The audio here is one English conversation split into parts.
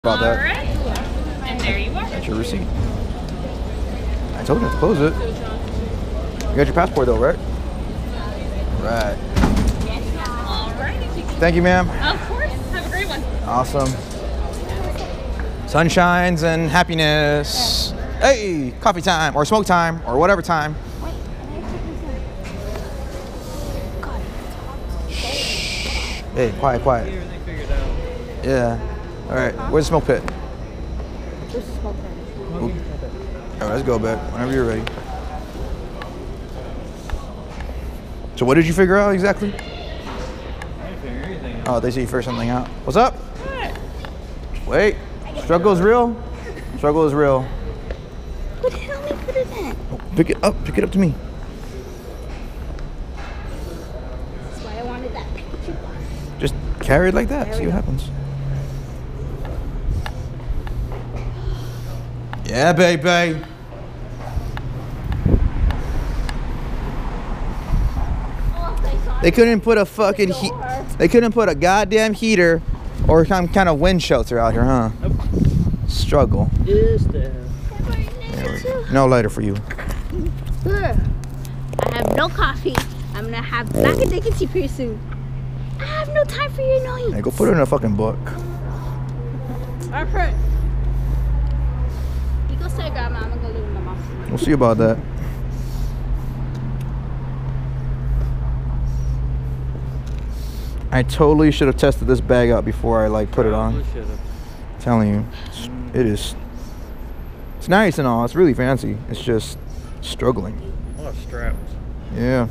About that. Alright. And there you are. That's your receipt. I told you to close it. You got your passport though, right? Right. Alrighty. Thank you, ma'am. Of course. Have a great one. Awesome. Sunshines and happiness. Hey, coffee time or smoke time or whatever time. Shh. Hey, quiet, quiet. Yeah. All right. Where's the smoke pit? Where's the smoke pit? All right, let's go, babe. Whenever you're ready. So what did you figure out exactly? I didn't figure anything out. Oh, they see you figure something out. What's up? Wait. Struggle is real. Struggle is real. What the hell me put it in? Oh, pick it up. Pick it up to me. That's why I wanted that picture. Just carry it like that. See what happens. Yeah, baby. They couldn't put a fucking they couldn't put a goddamn heater or some kind of wind shelter out here, huh? Nope. Struggle. Is there? No lighter for you. I have no coffee. I'm gonna have black and dickensy pretty soon. I have no time for your annoyance. Hey, go put it in a fucking book. Alright. You go say grandma, I'm gonna go live with my mom. We'll see about that. I totally should have tested this bag out before I like put it on. Probably should've. Telling you, it is. It's nice and all. It's really fancy. It's just struggling. A lot of straps. Yeah.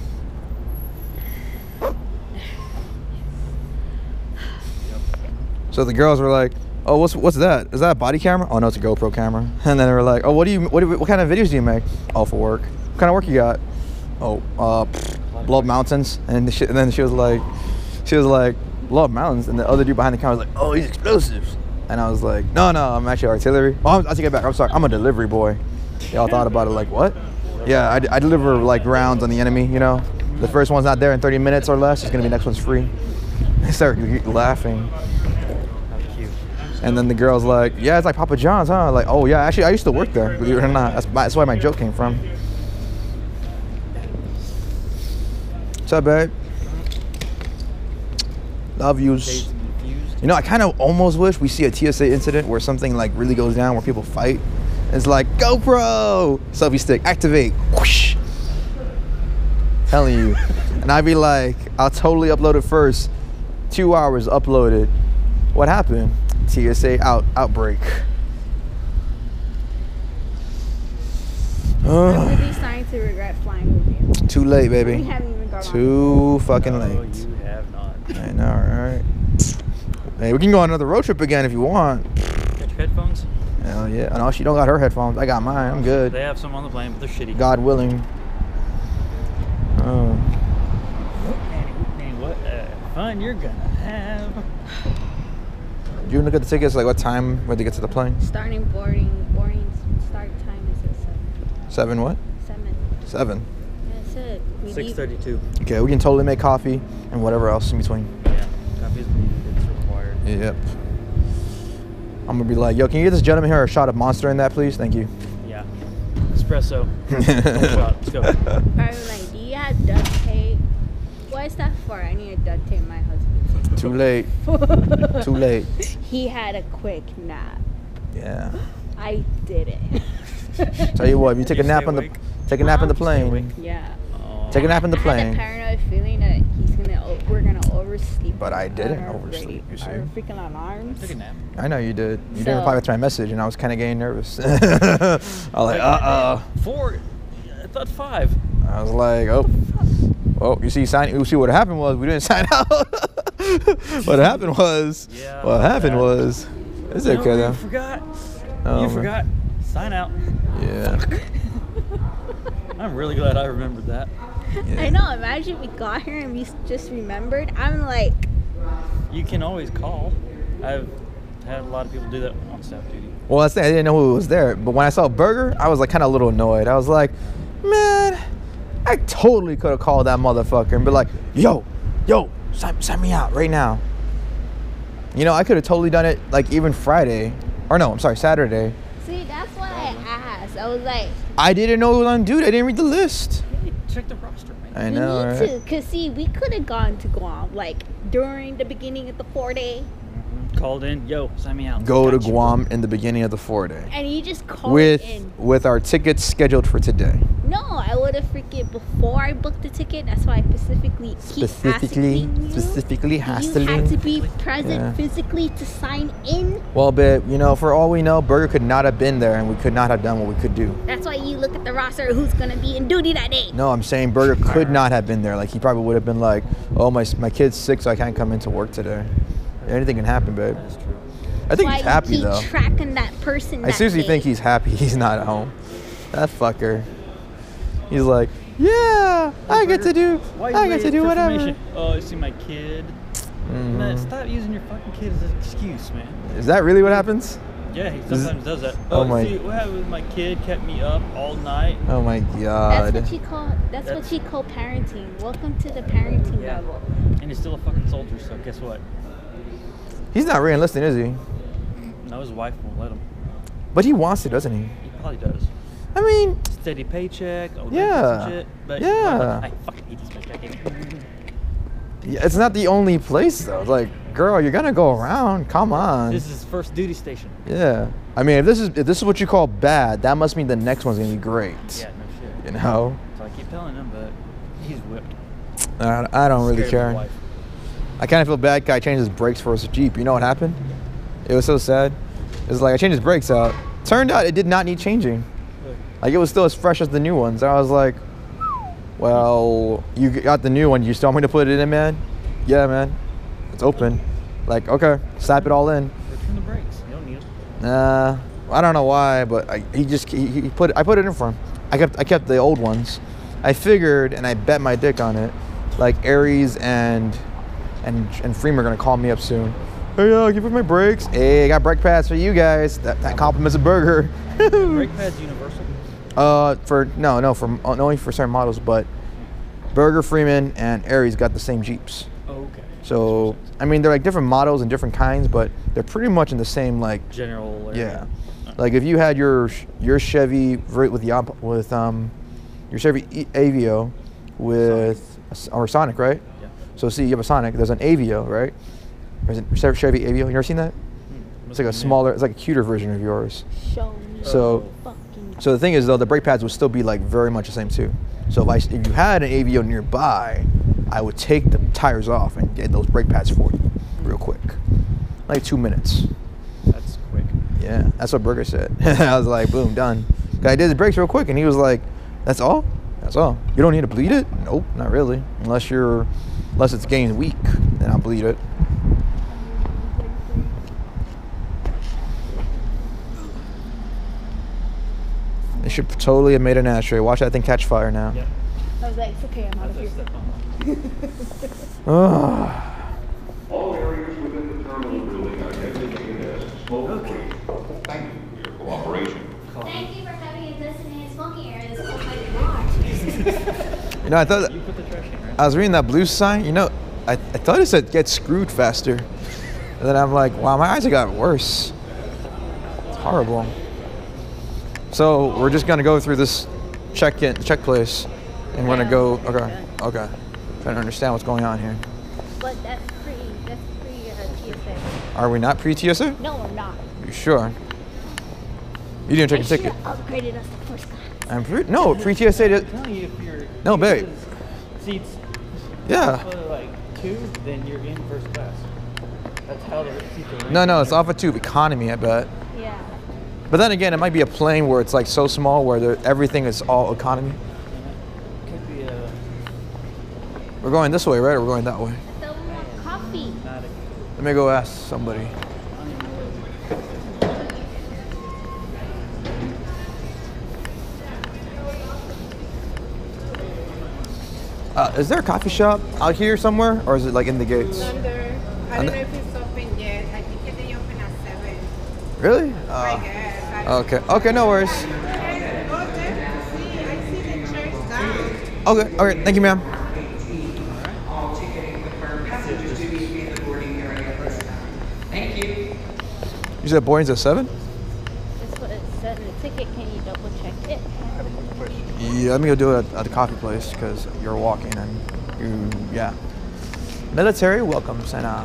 So the girls were like, "Oh, what's that? Is that a body camera?" "Oh no, it's a GoPro camera." And then they were like, "Oh, what kind of videos do you make?" "Oh, for work." "What kind of work you got?" "Oh, blow up mountains." And then she was like, "Blow up mountains." And the other dude behind the camera was like, "Oh, he's explosives." And I was like, no, I'm actually artillery. Oh, I'll take it back. I'm sorry. I'm a delivery boy. Y'all thought about it like, what? Yeah, I deliver like rounds on the enemy, you know? The first one's not there in 30 minutes or less. It's going to be next one's free. They start laughing. How cute. And then the girl's like, yeah, it's like Papa John's, huh? Like, oh, yeah, actually, I used to work there, believe it or not. That's why my joke came from. What's up, babe? Love yous. Dazed and confused. You know, I kind of almost wish we see a TSA incident where something like really goes down, where people fight. It's like, GoPro! Selfie stick, activate. Whoosh! Telling you. And I'd be like, I'll totally upload it first. 2 hours uploaded. What happened? TSA outbreak. I'm really starting to regret flying with you. Too late, We baby. haven't even gone Too fucking No, late. you have not. I know, right? Hey, we can go on another road trip again if you want. Got your headphones? Hell yeah. No, she don't got her headphones. I got mine. I'm good. They have some on the plane, but they're shitty. God willing. Oh. Man, what fun you're gonna have. Did you look at the tickets? Like what time when they get to the plane? Starting boarding start time is at 7. 7 what? 7. 7. That's it. We leave. 6:32. Okay, we can totally make coffee and whatever else in between. Yeah, coffee's needed. It's required. Yep. I'm gonna be like, yo, can you get this gentleman here a shot of Monster in that, please? Thank you. Yeah. Espresso. Double shot. Let's go. Probably like, do you have duct tape? What is that for? I need a duct tape my husband. Too late. Too late. He had a quick nap. Yeah. I didn't. Tell you what, if you take a You nap stay on the awake? take a nap in the Stay awake? plane. Yeah. Take a nap in the I had plane. a paranoid feeling that we're gonna oversleep. But I didn't on our oversleep, you see. Our freaking alarms. Take a nap. I know you did. You So- didn't reply to my message, and I was kind of getting nervous. I was like, 4. I thought 5. I was like, oh, you see, what happened was we didn't sign out. What happened was, it's No, okay you though. forgot. Oh, You man. forgot. Sign out. Yeah. I'm really glad I remembered that. Yeah. I know. Imagine we got here and we just remembered. I'm like, You can always call. I've had a lot of people do that on staff duty. Well, that's the thing, I didn't know who was there, but when I saw Burger, I was like kind of a little annoyed. I was like, man, I totally could have called that motherfucker and be like, yo, sign me out right now. You know, I could have totally done it like even Friday, or no, I'm sorry, Saturday. See, that's what I asked. I was like, I didn't know it was on dude. I didn't read the list. Hey, check the roster, man. I we know, need right? to, cause see, we could have gone to Guam like during the beginning of the 4-day, Called in, yo, sign me out. Go to Got you. Guam in the beginning of the 4-day and you just called it in. with our tickets scheduled for today. No, I would have freaking before I booked the ticket. That's why I specifically keep asking you. Specifically You had to hassling. be present Yeah. physically to sign in. Well, babe, you know, for all we know, Burger could not have been there, and we could not have done what we could do. That's why you look at the roster. Who's gonna be in duty that day? No, I'm saying Burger could not have been there. Like, he probably would have been like, oh, my kid's sick, so I can't come into work today. Anything can happen, babe. That's true. I think Why he's happy, you keep though. tracking that person. I that seriously day. think he's happy he's not at home. That fucker. He's like, yeah, I get to do whatever. Information. Oh, I see my kid. Man, stop using your fucking kid as an excuse, man. Is that really what happens? Yeah, he sometimes does that. Oh my- See, what happened with my kid kept me up all night. Oh my god. That's what you call. That's what you call parenting. Welcome to the parenting Yeah. level. And he's still a fucking soldier, so guess what? He's not re-enlisting, is he? No, his wife won't let him. But he wants to, doesn't he? He probably does. I mean, Steady paycheck, all Yeah. that shit. But Yeah. I fucking hate this paycheck. yeah, it's not the only place though. It's like, girl, you're gonna go around. Come on. This is his first duty station. Yeah. I mean, if this is what you call bad, that must mean the next one's gonna be great. Yeah, no shit. You know? So I keep telling him, but he's whipped. I don't really Scared of care. my wife. I kind of feel bad. Guy changed his brakes for his Jeep. You know what happened? It was so sad. It was like I changed his brakes out. Turned out it did not need changing. Like it was still as fresh as the new ones. I was like, well, you got the new one. You still want me to put it in, man? Yeah, man. It's open. Like, okay, slap it all in. Return the brakes. You don't need them. Nah, I don't know why, but I put it in for him. I kept the old ones. I figured, and I bet my dick on it, like Aries and Freeman are gonna call me up soon. Hey, can you put my brakes? Hey, I got brake pads for you guys. That compliments a burger. Brake pads universal. Only for certain models, but Burger, Freeman, and Aries got the same Jeeps. Oh, okay. So I mean, they're like different models and different kinds, but they're pretty much in the same like. General Yeah, area. like if you had your Chevy with your Chevy Aveo or Sonic, right? Yeah. So see, you have a Sonic. There's an Aveo, right? There's a Chevy Aveo. You ever seen that? It's like a smaller. It's like a cuter version of yours. Show me. So- fucking. So the thing is, though, the brake pads would still be like very much the same too. So if you had an Aveo nearby, I would take the tires off and get those brake pads for you, real quick, like 2 minutes. That's quick. Yeah, that's what Burger said. I was like, boom, done. Guy did his brakes real quick, and he was like, "That's all? That's all? You don't need to bleed it? Nope, not really. Unless it's getting weak, then I'll bleed it." They should totally have made an ashtray. Watch that thing catch fire now. Yeah. I was like, it's okay, I'm out of here. Oh. All areas within the terminal building are designated as smoke-free. Thank you for your cooperation. Thank you for having a designated smoking area. This is my garage. You know, I thought You put the trash in, right? I was reading that blue sign. You know, I thought it said "get screwed faster," and then I'm like, wow, my eyes have gotten worse. It's horrible. So we're just gonna go through this check place, and we're gonna go. Okay. Trying to understand what's going on here. But that's free. That's free TSA. Are we not pre-TSA? No, we're not. You sure? You didn't take They a should ticket. have upgraded us to first class. No, pre-TSA. I'm telling you, if your No, babe. seats Yeah. for like 2, then you're in first class. That's how the seats are ranked. No, it's off of tube economy, I bet. Yeah. But then again, it might be a plane where it's like so small where everything is all economy. Could be a We're going this way, right? Or we're going that way? So we want coffee. not a Let me go ask somebody. Is there a coffee shop out here somewhere, or is it like in the gates? Under, I Under- don't know if it's open yet. I think they open at 7. Really? I guess. I don't Okay. Okay, no worries. Go there. See, I see the church down. Okay. All right. Thank you, ma'am. said boarding's at 7? That's what it said in the ticket. Can you double check it? Yeah, let me go do it at the coffee place because you're walking and yeah. Military welcome center.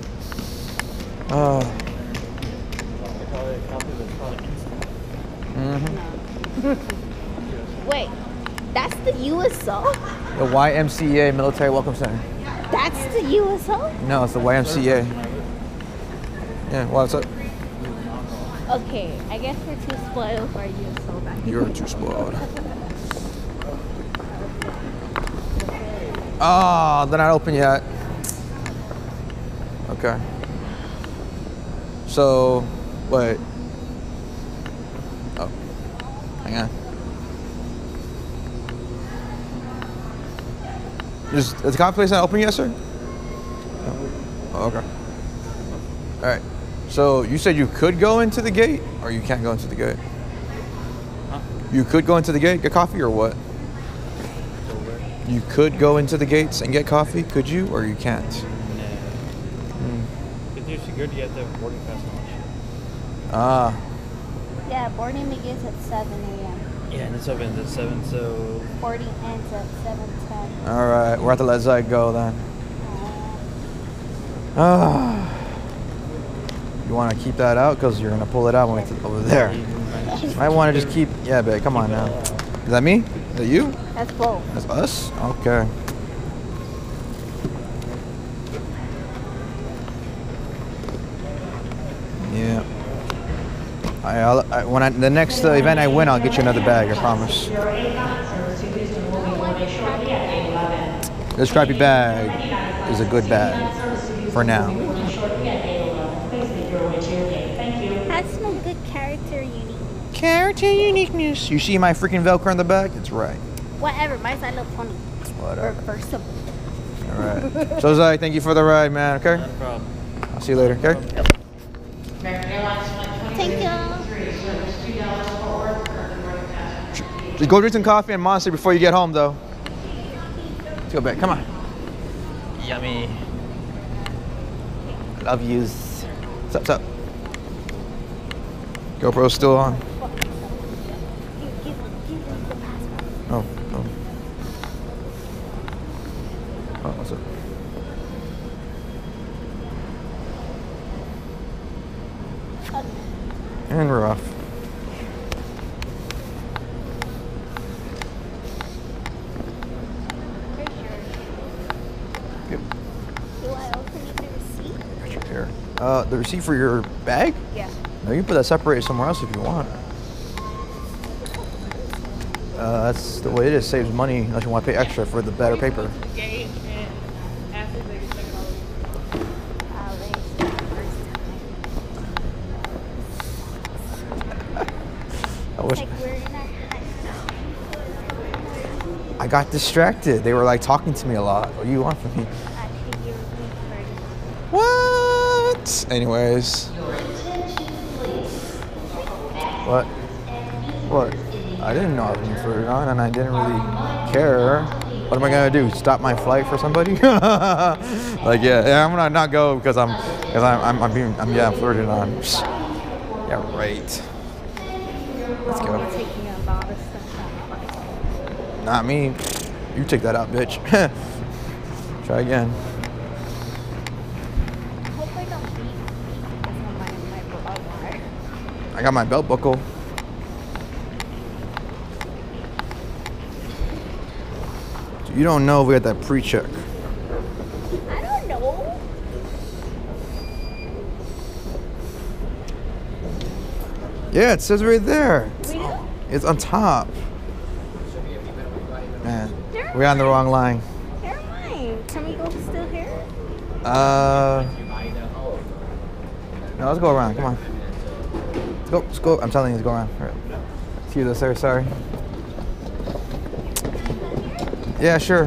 Wait, that's the USO? The YMCA Military Welcome Center. That's the USO? No, it's the YMCA. Yeah, what's up? Okay, I guess we're too spoiled for USO back here. You're too spoiled. Oh, they're not open yet. Okay. So, wait. Oh, hang on. Is the coffee place not open yet, sir? Oh, okay. All right. So you said you could go into the gate, or you can't go into the gate? Huh? You could go into the gate, get coffee, or what? You could go into the gates and get coffee, could you, or you can't? No. If you're security, you have to have a boarding pass and all that shit. Ah, Yeah, boarding begins at 7 a.m. Yeah, and it's open at 7, so Boarding ends at 7:10. all right. We're at the Let Zite go then. Ah. You want to keep that out because you're gonna pull it out when we get over there. I want to just keep. Yeah, babe. Come on now. Is that me? Is that you? That's both. That's us? Okay. Yeah. When the next event I win, I'll get you another bag. I promise. This crappy bag is a good bag for now. That's no good character unique. Character uniqueness. You see my freaking Velcro in the back? It's right. Whatever, mine's a little funny. Whatever. Reversible. All right. So Zai, thank you for the ride, man. Okay. not a problem. I'll see you later. Okay. Thank you. Just go drink some coffee and Monster before you get home, though. Let's go back. Come on. Yummy. I love yous. What's up? GoPro's still on. Give them the password. Oh. Oh, what's up? And we're off. Yep. Do I open the receipt? Got your hair. The receipt for your bag? Yeah. No, you can put that separated somewhere else if you want. That's the way it is. Saves money unless you want to pay extra for the better paper. I wish Like we're in our high I got distracted. They were like talking to me a lot. What do you want from me? Actually, you're recording. What? Anyways. What? What? I didn't know I was being flirted on, and I didn't really care. What am I gonna do? Stop my flight for somebody? Like, yeah, I'm gonna not go because I'm flirted on. Yeah, right. Let's go. Taking a lot of stuff out. Not me. You take that out, bitch. Try again. I hope I don't beat because of my barbed wire. I got my belt buckle. You don't know if we got that pre-check. I don't know. Yeah, it says right there. We do? It's on top. Man, Never we're on the mind. wrong line. Never mind. Can we go still here? No, let's go around. Come on. Let's go. I'm telling you, let's go around. All right. See you though, sir. Sorry. Yeah, sure.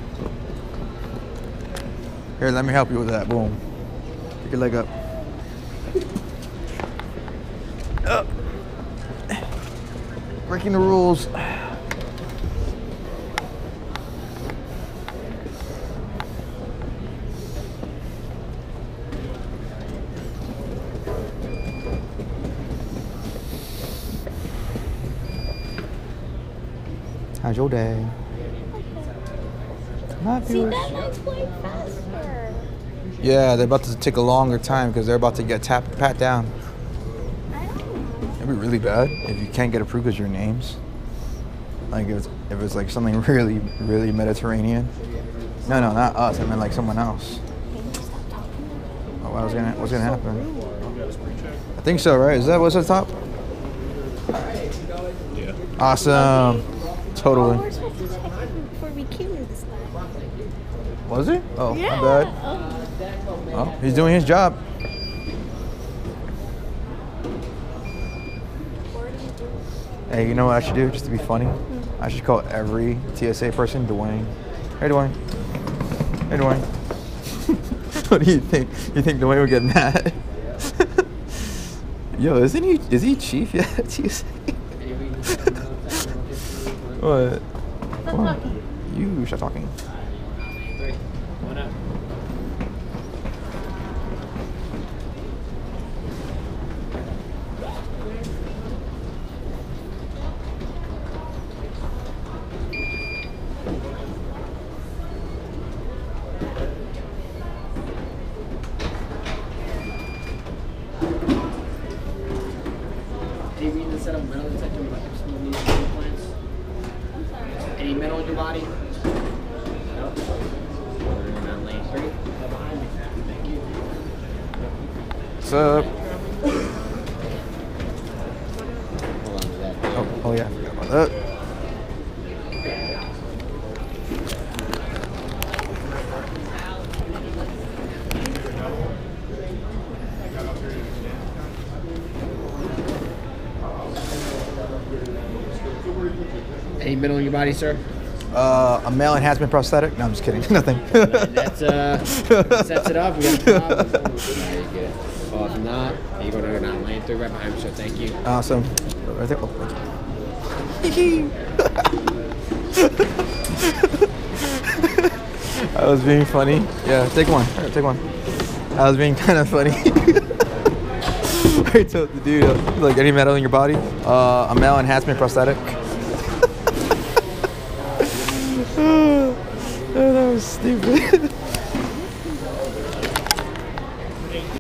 Here, let me help you with that. Boom. Pick your leg up. Up. Breaking the rules. How's your day? My See, viewers. that line's going faster. Yeah, they're about to take a longer time because they're about to get pat down. I don't know. It'd be really bad if you can't get approved because your names. Like if it's like something really, really Mediterranean. No, not us. I meant like someone else. Can you stop talking? Oh, what's gonna happen? I think so, right? Is that what's at the top? Yeah. Awesome. Oh, Totally. we're supposed to check in before we came in this time. Was he? Oh, Yeah. my bad. Oh, he's doing his job. Hey, you know what I should do just to be funny? I should call every TSA person Dwayne. Hey, Dwayne. Hey, Dwayne. What do you think? You think Dwayne would get mad? Yo, is he chief yet at TSA? What? Stop talking. You stop talking. Any reason to set up metal detector with like some of these implants? Any metal in your body? No. We're on lane 3. Behind me. Thank you. What's up? Hold on to that. Oh yeah, I forgot about that. Any metal in your body, sir? A male enhancement prosthetic? No, I'm just kidding. Nothing. That's sets it up. We got a problem. There you go. Well, if not, you're going to go down lane 3 right behind me, so thank you. Awesome. Right there. Oh, thank you. I was being funny. Yeah, take one. All right, take one. I was being kind of funny. I told the dude, like, any metal in your body? A male enhancement prosthetic. Oh, that was stupid.